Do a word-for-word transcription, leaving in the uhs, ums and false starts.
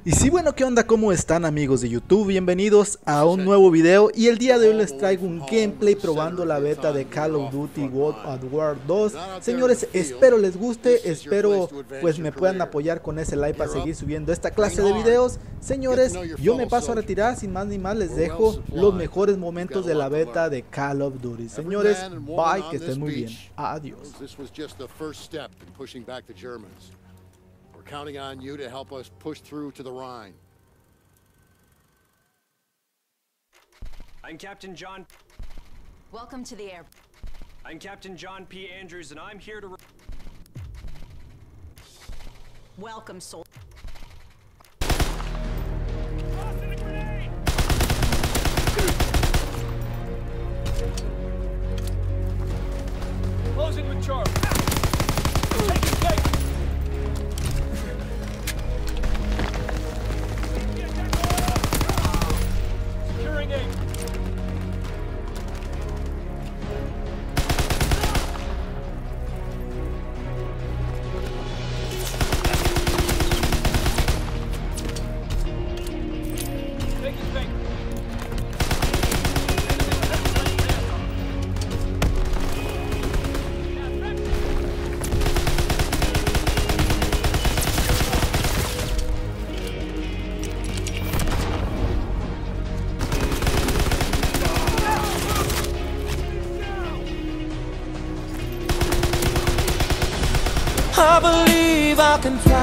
Y sí, bueno, ¿qué onda? ¿Cómo están, amigos de YouTube? Bienvenidos a un nuevo video. Y el día de hoy les traigo un gameplay probando la beta de Call of Duty World at War dos. Señores, espero les guste, espero pues me puedan apoyar con ese like para seguir subiendo esta clase de videos. Señores, yo me paso a retirar, sin más ni más les dejo los mejores momentos de la beta de Call of Duty. Señores, bye, que estén muy bien. Adiós. Counting on you to help us push through to the Rhine. I'm Captain John. Welcome to the air. I'm Captain John P. Andrews, and I'm here to. Welcome, soldier. Tossing a grenade! Closing with Charlie. Taking take. Securing A. Taking fake. I believe I can fly.